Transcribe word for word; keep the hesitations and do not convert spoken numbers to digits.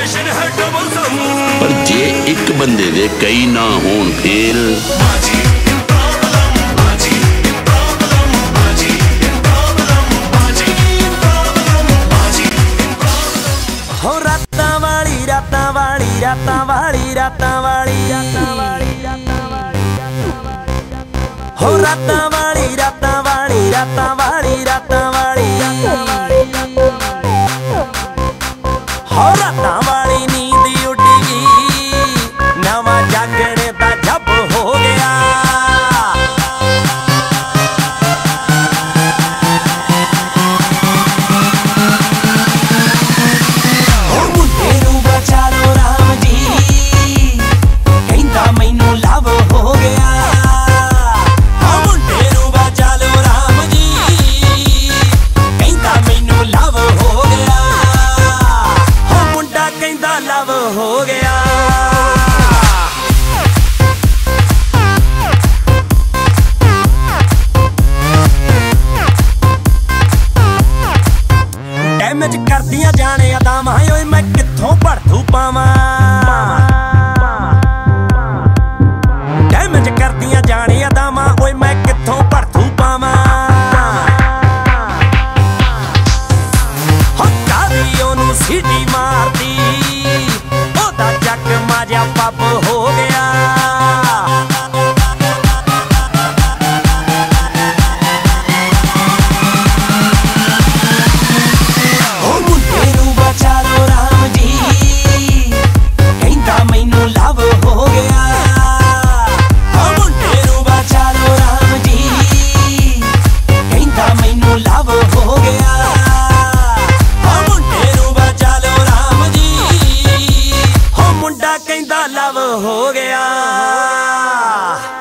Operation है double सम। पर जे एक बंदे दे कई ना होन फिर बाजी इन प्रॉब्लम, बाजी इन प्रॉब्लम, बाजी इन प्रॉब्लम, बाजी इन प्रॉब्लम, बाजी इन प्रॉब्लम। हो रातां वाली रातां वाली रातां वाली रातां वाली रातां वाली रातां वाली हो रातां वाली रातां वाली रातां वाली रातां वाली हो रातां वाली नींद उड़ गई, नवां जागने दा जब हो गया। हो मुंडे नूं बचा लो राम जी, कहंदा मैनू लव हो गया। हो मुंडे नूं बचा लो राम जी, कहंदा मैनू लव हो गया। हो मुंडा कहंदा लव हो गया। डैमेज करदियां जाने अदावां ओए मैं कित्थों भड़थू पावां। डैमेज करदियां जाने अदावां ओए मैं कित्थों भड़थू पावां। हो कादी ओनू सीटी मारदी, ओदा जग माजा पब हो गया। हो मुंडे नूं बचा लो राम जी, कहंदा मैनू लव हो गया। हो मुंडे नूं बचा लो राम जी, कहंदा मैनू लव हो गया। हो मुंडे नूं बचा लो राम जी, हो मुंडा कहंदा लव हो गया।